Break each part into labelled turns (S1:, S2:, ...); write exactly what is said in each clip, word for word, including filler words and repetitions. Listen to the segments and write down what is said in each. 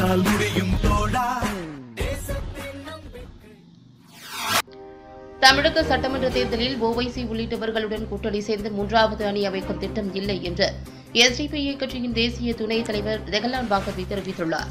S1: உன்னால் முடியும் தோழா.
S2: தமிழக சட்டமன்ற தேர்தலில் ஓவைசி உள்ளிட்டவர்களுடன் கூட்டணி சேர்ந்து மூன்றாவது அணி அமைக்கும் திட்டம் இல்லை என்று எஸ்டிபிஐ கட்சியின் தேசிய துணைத் தலைவர் தெகலான் பாகவி தெரிவித்துள்ளார்.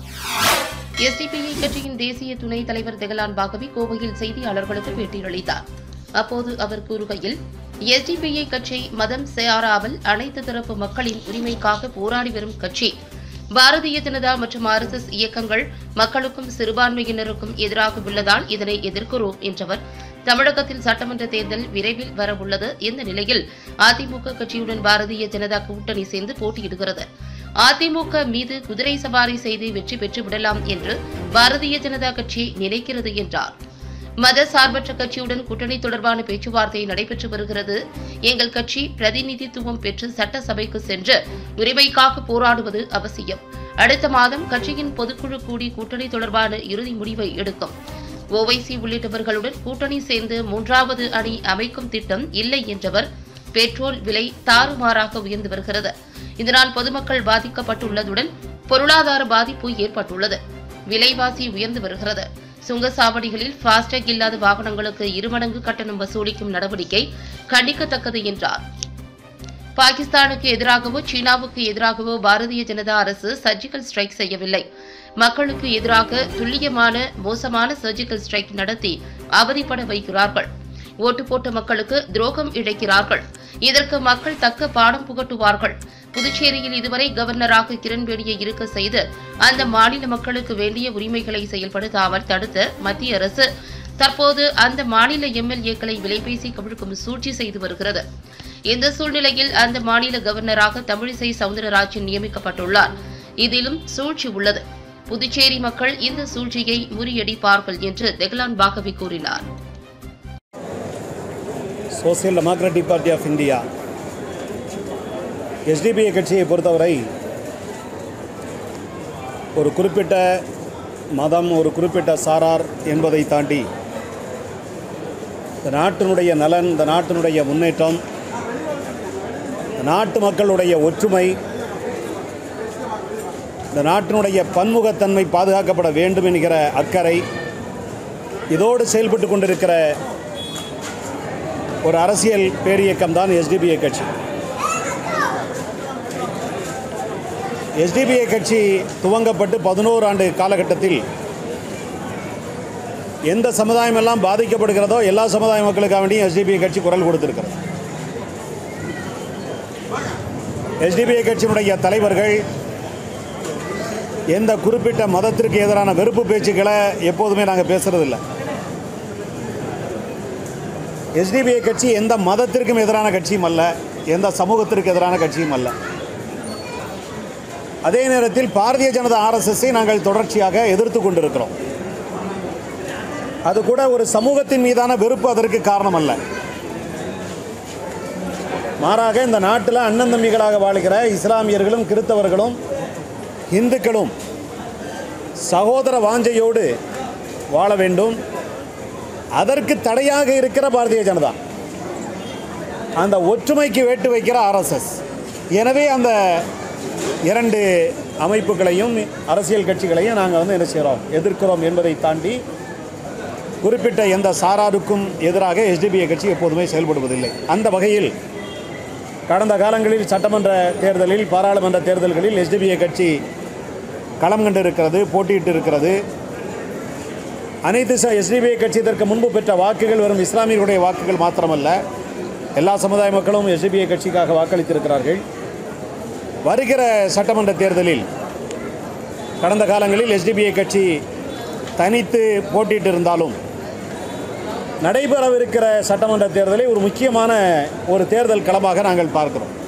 S2: எஸ்டிபிஐ கட்சியின் தேசிய துணைத் தலைவர் தெகலான் பாகவி கோவையில் செய்தியாளர்களுக்கு பேட்டியளித்தார். அப்போது அவர் கூறுகையில், எஸ்டிபிஐ கட்சி மதம் சாராமல் அனைத்து தரப்பு மக்களின் உரிமைக்காக போராடி வரும் கட்சி. பாரதிய ஜனதா மற்றும் ஆர் எஸ் எஸ் இயக்கங்கள் மக்களுக்கும் சிறுபான்மையினருக்கும் எதிராக உள்ளதால் இதனை எதிர்க்கிறோம் என்றவர், தமிழகத்தில் சட்டமன்ற தேர்தல் விரைவில் வரவுள்ளது. இந்த நிலையில் அதிமுக கட்சியுடன் பாரதிய ஜனதா கூட்டணி சேர்ந்து போட்டியிடுகிறது. அதிமுக மீது குதிரை சவாரி செய்து வெற்றி பெற்று விடலாம் என்று பாரதிய ஜனதா கட்சி நினைக்கிறது என்றார். மத சார்பற்ற கட்சியுடன் கூட்டணி தொடர்பான பேச்சுவார்த்தை நடைபெற்று வருகிறது. எங்கள் கட்சி பிரதிநிதித்துவம் பெற்று சட்டசபைக்கு சென்று உரிமைக்காக போராடுவது அவசியம். அடுத்த மாதம் கட்சியின் பொதுக்குழு கூடி கூட்டணி தொடர்பான இறுதி முடிவை எடுக்கும். ஓவைசி உள்ளிட்டவர்களுடன் கூட்டணி சேர்ந்து மூன்றாவது அணி அமைக்கும் திட்டம் இல்லை என்றவர், பெட்ரோல் விலை தாறுமாறாக உயர்ந்து வருகிறது. இதனால் பொதுமக்கள் பாதிக்கப்பட்டுள்ளதுடன் பொருளாதார பாதிப்பு ஏற்பட்டுள்ளது. விலைவாசி உயர்ந்து வருகிறது. சுங்கச்சாவடிகளில் பாஸ்டேக் இல்லாத வாகனங்களுக்கு இருமடங்கு கட்டணம் வசூலிக்கும் நடவடிக்கை கண்டிக்கத்தக்கது என்றார். பாகிஸ்தானுக்கு எதிராகவோ சீனாவுக்கு எதிராகவோ பாரதிய ஜனதா அரசு சர்ஜிக்கல் ஸ்ட்ரைக் செய்யவில்லை. மக்களுக்கு எதிராக துல்லியமான மோசமான சர்ஜிக்கல் ஸ்ட்ரைக் நடத்தி அவதிப்பட வைக்கிறார்கள். ஓட்டு போட்ட மக்களுக்கு துரோகம் இழைக்கிறார்கள். இதற்கு மக்கள் தக்க பாடம் புகட்டுவார்கள். புதுச்சேரியில் இதுவரை கவர்னராக கிரண்பேடியை இருக்க செய்து அந்த மாநில மக்களுக்கு வேண்டிய உரிமைகளை செயல்படுத்தாமல் தடுத்த மத்திய அரசு தற்போது அந்த மாநில எம்எல்ஏக்களை விலைபேசி கவிழ்க்கும் சூழ்ச்சி செய்து வருகிறது. இந்த சூழ்நிலையில் அந்த மாநில கவர்னராக தமிழிசை சவுந்தரராஜன் நியமிக்கப்பட்டுள்ளார். இதிலும் சூழ்ச்சி உள்ளது. புதுச்சேரி மக்கள் இந்த சூழ்ச்சியை முறியடிப்பார்கள் என்று தெகலான் பாகவி கூறினார்.
S3: Social democratic party of India SDPI கட்சியை பொறுத்தவரை ஒரு குறிப்பிட்ட மதம், ஒரு குறிப்பிட்ட சாரார் என்பதை தாண்டி இந்த நாட்டினுடைய நலன், இந்த நாட்டினுடைய முன்னேற்றம், நாட்டு மக்களுடைய ஒற்றுமை, இந்த நாட்டினுடைய பன்முகத்தன்மை பாதுகாக்கப்பட வேண்டும் என்கிற அக்கறை, இதோடு செயல்பட்டு கொண்டிருக்கிற ஒரு அரசியல் பேரியக்கம் தான் எஸ்டிபிஐ கட்சி. எஸ்டிபிஐ கட்சி துவங்கப்பட்டு பதினோரு ஆண்டு காலகட்டத்தில் எந்த சமுதாயம் எல்லாம் பாதிக்கப்படுகிறதோ எல்லா சமுதாய மக்களுக்காக வேண்டியும் எஸ்டிபிஐ கட்சி குரல் கொடுத்திருக்கிறது. எஸ்டிபிஐ கட்சியினுடைய தலைவர்கள் எந்த குறிப்பிட்ட மதத்திற்கு எதிரான வெறுப்பு பேச்சுக்களை எப்போதுமே நாங்கள் பேசுறதில்லை. எஸ்டிபிஐ கட்சி எந்த மதத்திற்கும் எதிரான கட்சியும் அல்ல, எந்த சமூகத்திற்கு எதிரான கட்சியும் அல்ல. அதே நேரத்தில் பாரதிய ஜனதா ஆர்எஸ்எஸ்ஸை நாங்கள் தொடர்ச்சியாக எதிர்த்து கொண்டிருக்கிறோம். அது கூட ஒரு சமூகத்தின் மீதான வெறுப்பு அதற்கு காரணம் அல்ல. மாறாக இந்த நாட்டில் அண்ணன் தம்பிகளாக வாழ்கிற இஸ்லாமியர்களும் கிறிஸ்தவர்களும் இந்துக்களும் சகோதர வாஞ்சையோடு வாழ வேண்டும். அதற்கு தடையாக இருக்கிற பாரதிய ஜனதா, அந்த ஒற்றுமைக்கு வேட்டு வைக்கிற ஆர்எஸ்எஸ். எனவே அந்த இரண்டு அமைப்புகளையும் அரசியல் கட்சிகளையும் நாங்கள் வந்து என்ன செய்கிறோம், எதிர்க்கிறோம் என்பதை தாண்டி குறிப்பிட்ட எந்த சாராருக்கும் எதிராக எஸ்டிபிஐ கட்சி எப்போதுமே செயல்படுவதில்லை. அந்த வகையில் கடந்த காலங்களில் சட்டமன்ற தேர்தலில், பாராளுமன்ற தேர்தல்களில் எஸ்டிபிஐ கட்சி களம் கண்டிருக்கிறது, போட்டியிட்டு இருக்கிறது. அனைத்து எஸ்டிபிஐ கட்சி இதற்கு முன்பு பெற்ற வாக்குகள் வெறும் இஸ்லாமியர்களுடைய வாக்குகள் மாத்திரமல்ல, எல்லா சமுதாய மக்களும் எஸ்டிபிஐ கட்சிக்காக வாக்களித்திருக்கிறார்கள். வருகிற சட்டமன்ற தேர்தலில் கடந்த காலங்களில் எஸ்டிபிஐ கட்சி தனித்து போட்டியிட்டு இருந்தாலும் நடைபெறவிருக்கிற சட்டமன்ற தேர்தலை ஒரு முக்கியமான ஒரு தேர்தல் களமாக நாங்கள் பார்க்கிறோம்.